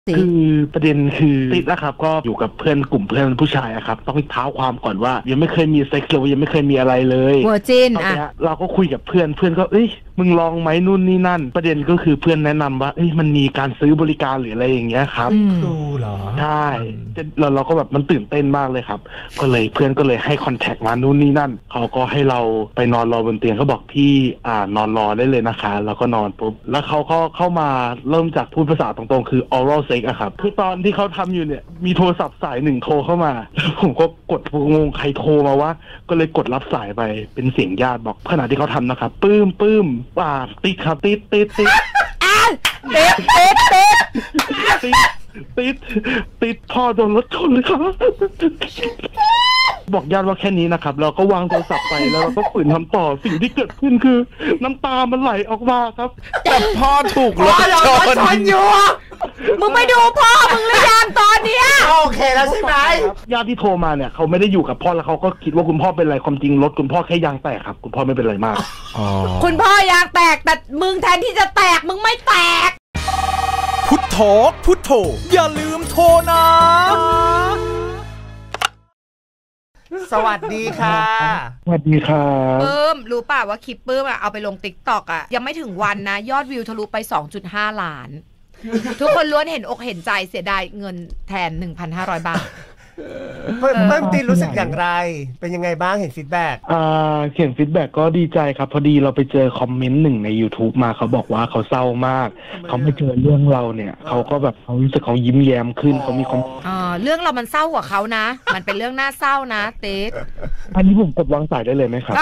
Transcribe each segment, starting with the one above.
คือประเด็นคือติดนะครับก็อยู่กับเพื่อนกลุ่มเพื่อนผู้ชายครับต้องเท้าความก่อนว่ายังไม่เคยมีเซ็กซ์เลยยังไม่เคยมีอะไรเลยเวอร์จินเราก็คุยกับเพื่อนก็มึงลองไหมนู่นนี่นั่นประเด็นก็คือเพื่อนแนะนำว่ามันมีการซื้อบริการหรืออะไรอย่างเงี้ยครับครูเหรอใช่เราก็แบบมันตื่นเต้นมากเลยครับก็เลยเพื่อนก็เลยให้คอนแทคมานู่นนี่นั่นเขาก็ให้เราไปนอนรอบนเตียงเขาบอกพี่นอนรอได้เลยนะคะแล้วก็นอนปุ๊บแล้วเขาก็เข้ามาเริ่มจากพูดภาษาตรงๆคือ oral sex อะครับคือตอนที่เขาทำอยู่เนี่ยมีโทรศัพท์สายหนึ่งโทรเข้ามาผมก็กดงงใครโทรมาวะก็เลยกดรับสายไปเป็นเสียงญาติบอกขณะที่เขาทำนะครับปื้มติดครับติดพ่อโดนรถชนเลยครับบอกญาติว่าแค่นี้นะครับเราก็วางโทรศัพท์ไปแล้วเราก็ฝืนทำต่อสิ่งที่เกิดขึ้นคือน้ำตามันไหลออกมาครับแต่พ่อถูกรถชนอยู่มึงไปดูพ่อมึงหรือยังตอนเนี้ยโอเคแล้วใช่ไหมญาติที่โทรมาเนี่ยเขาไม่ได้อยู่กับพ่อแล้วเขาก็คิดว่าคุณพ่อเป็นอะไรความจริงรถคุณพ่อแค่ยางแตกครับคุณพ่อไม่เป็นไรมากคุณพ่อยางแตกแต่มึงแทนที่จะแตกมึงไม่แตกพุทโธอย่าลืมโทรนะสวัสดีค่ะสวัสดีครับรู้ป่ะว่าคลิปเอาไปลง TikTok ยังไม่ถึงวันนะยอดวิวทะลุไป 2.5 ล้านทุกคนล้วนเห็นอกเห็นใจเสียดายเงินแทน 1,500 บาทเพิ่มตีรู้สึกอย่างไรเป็นยังไงบ้างเห็นฟีดแบ็กเขียนฟีดแบ็กก็ดีใจครับพอดีเราไปเจอคอมเมนต์หนึ่งใน YouTube มาเขาบอกว่าเขาเศร้ามากเขาไม่เจอเรื่องเราเนี่ยเขาก็แบบเขารู้สึกเขายิ้มแย้มขึ้นเขามีความเรื่องเรามันเศร้ากว่าเขานะมันเป็นเรื่องน่าเศร้านะเต๊กอันนี้ผมกดวางสายได้เลยไหมครับ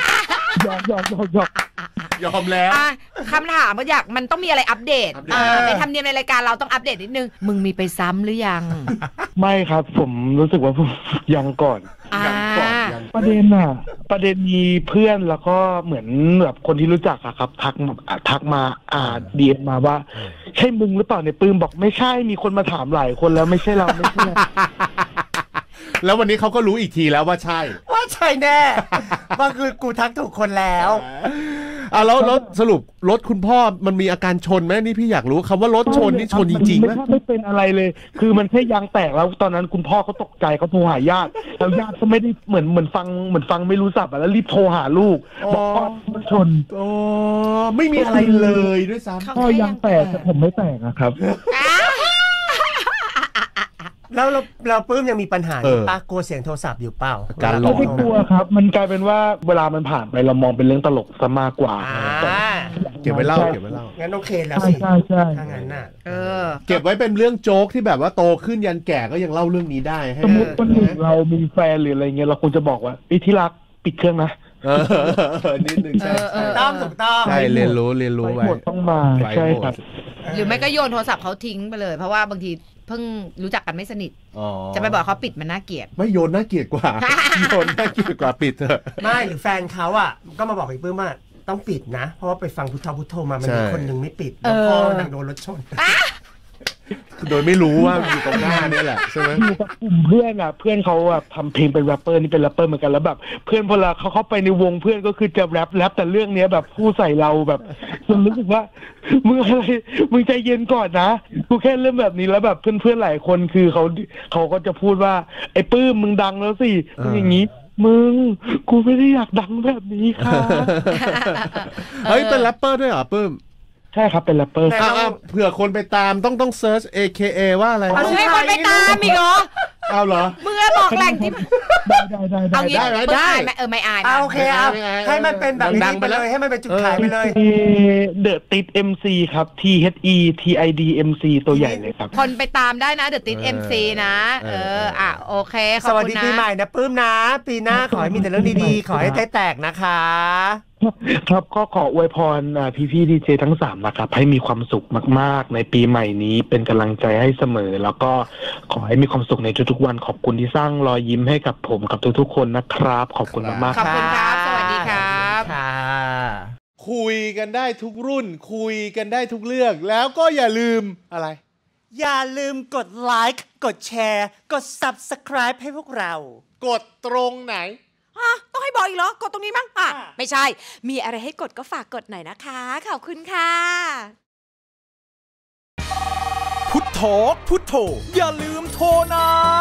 ยอมแล้วคำถามว่ามันต้องมีอะไรอัปเดตในธรรมเนียมในรายการเราต้องอัปเดตนิดนึงมึงมีไปซ้ำหรือยังไม่ครับผมรู้สึกว่าผมยังก่อนประเด็นมีเพื่อนแล้วก็เหมือนแบบคนที่รู้จักอะครับทักมาดีเอ็มมาว่าใช่มึงหรือเปล่าในปืนบอกไม่ใช่มีคนมาถามหลายคนแล้วไม่ใช่เราไม่ใช่แล้ววันนี้เขาก็รู้อีกทีแล้วว่าใช่แน่ว่าคือกูทักถูกคนแล้วแล้วสรุปรถคุณพ่อมันมีอาการชนไหมนี่พี่อยากรู้คำว่ารถชนนี่ชนจริงๆไหมไม่เป็นอะไรเลยคือมันแค่ยางแตกแล้วตอนนั้นคุณพ่อเขาตกใจเขาโทรหาญาติแล้วญาติก็ไม่ได้เหมือนฟังไม่รู้สับแล้วรีบโทรหาลูกบอกพ่อชนไม่มีอะไรเลยด้วยซ้ำพ่อยางแตกแต่ผมไม่แตกนะครับแล้วเราปื้มยังมีปัญหาอยู่ป่ะกลัวเสียงโทรศัพท์อยู่เปล่าการร้องไม่กลัวครับมันกลายเป็นว่าเวลามันผ่านไปเรามองเป็นเรื่องตลกซะมากกว่าเก็บไว้เล่างั้นโอเคแล้วสิใช่ถ้างั้นน่ะเก็บไว้เป็นเรื่องโจ๊กที่แบบว่าโตขึ้นยันแก่ก็ยังเล่าเรื่องนี้ได้สมมติคนหนึ่งเรามีแฟนหรืออะไรเงี้ยเราควรจะบอกว่าที่รักปิดเครื่องนะนิดนึงใช่ถูกต้องใช่เรียนรู้ไว้ต้องมาใช่ครับหรือไม่ก็โยนโทรศัพท์เขาทิ้งไปเลยเพราะว่าบางทีเพิ่งรู้จักกันไม่สนิทจะไปบอกเขาปิดมันน่าเกลียดไม่โยนน่าเกลียดกว่าโยนน่าเกลียดกว่าปิดเถอะไม่หรือแฟนเขาก็มาบอกไอ้ปื้มว่าต้องปิดนะเพราะว่าไปฟังพุทโธมามันมีคนหนึ่งไม่ปิดแล้วพ่อนางโดนรถชนโดยไม่รู้ว่าอยู่ตรงหน้านี่แหละใช่ไหมอยู่กับกลุ่มเพื่อนเพื่อนเขาทำเพลงเป็นแรปเปอร์นี่เป็นแรปเปอร์เหมือนกันแล้วแบบเพื่อนพอเขาเข้าไปในวงเพื่อนก็คือจะแรปแต่เรื่องนี้แบบพูดใส่เราแบบจนรู้สึกว่ามึงอะไรมึงใจเย็นก่อนนะกูแค่เรื่องแบบนี้แล้วแบบเพื่อนหลายคนคือเขาก็จะพูดว่าไอ้ปื้มมึงดังแล้วสิอย่างนี้มึงกูไม่ได้อยากดังแบบนี้ค่ะเฮ้ยเป็นแรปเปอร์ด้วยเหรอปื้มใช่ครับเป็นแรปเปอร์เผื่อคนไปตามต้องเซิร์ช AKA ว่าอะไรให้คนไปตามอีกเหรอเอาเหรอมึงบอกแหล่งที่ได้ไม่อายโอเคให้มันเป็นแบบนี้ไปเลยให้มันเป็นจุดขายไปเลยเดอะติด MC ครับ THETID MC ตัวใหญ่เลยครับคนไปตามได้นะเดอะติด MC นะโอเคสวัสดีปีใหม่นะปื้มนะปีหน้าขอให้มีแต่เรื่องดีๆขอให้แตกนะคะครับก็ขออวยพรพี่ดีเจทั้ง3นะครับให้มีความสุขมากๆในปีใหม่นี้เป็นกำลังใจให้เสมอแล้วก็ขอให้มีความสุขในทุกๆวันขอบคุณที่สร้างรอยยิ้มให้กับผมกับทุกๆคนนะครับขอบคุณมากๆขอบคุณครับสวัสดีครับคุยกันได้ทุกรุ่นคุยกันได้ทุกเรื่องแล้วก็อย่าลืมอะไรอย่าลืมกดไลค์กดแชร์กด Subscribe ให้พวกเรากดตรงไหนต้องให้บอกอีกเหรอกดตรงนี้มั้งไม่ใช่มีอะไรให้กดก็ฝากกดหน่อยนะคะขอบคุณค่ะพุทโธพุทโธอย่าลืมโทรนะ